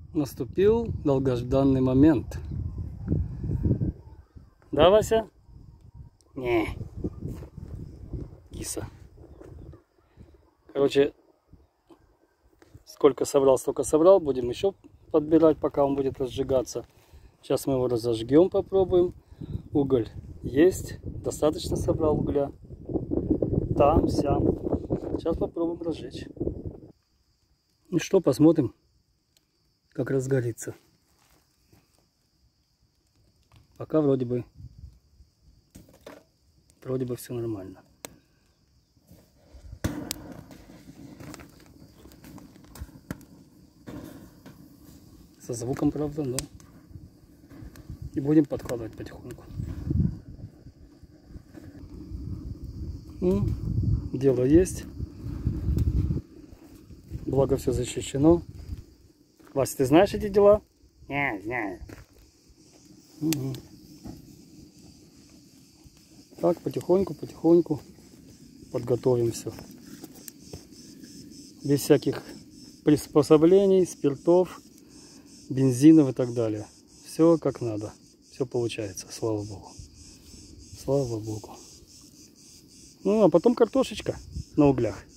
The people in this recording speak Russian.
наступил долгожданный момент. Да, Вася? Не. Киса. Короче, сколько собрал, столько собрал. Будем еще подбирать, пока он будет разжигаться. Сейчас мы его разожгем, попробуем. Уголь есть. Достаточно собрал угля. Там, сям. Сейчас попробуем разжечь. Ну что, посмотрим, как разгорится. Пока вроде бы все нормально. Со звуком, правда, но и будем подкладывать потихоньку. Дело есть. Благо все защищено. Вася, ты знаешь эти дела? Не знаю. Угу. Так, потихоньку подготовим все. Без всяких приспособлений, спиртов, бензинов и так далее. Все как надо. Все получается, слава богу. Слава богу. Ну, а потом картошечка на углях.